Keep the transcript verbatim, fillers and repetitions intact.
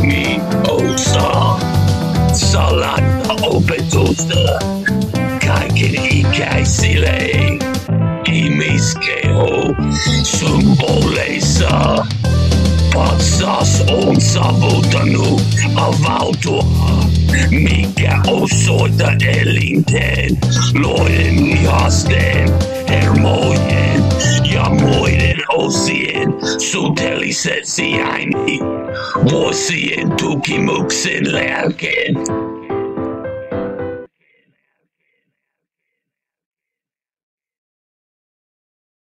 kaupungin osa. Salata opetusta kaiken ikäisille. Ihmiskeho symboleissa. Patsas on saavuttanut avautua, mikä osoita elinten, loiden lihasteen, hermojen ja muiden osien suhteelliset sijainnin vuosien tutkimuksen jälkeen.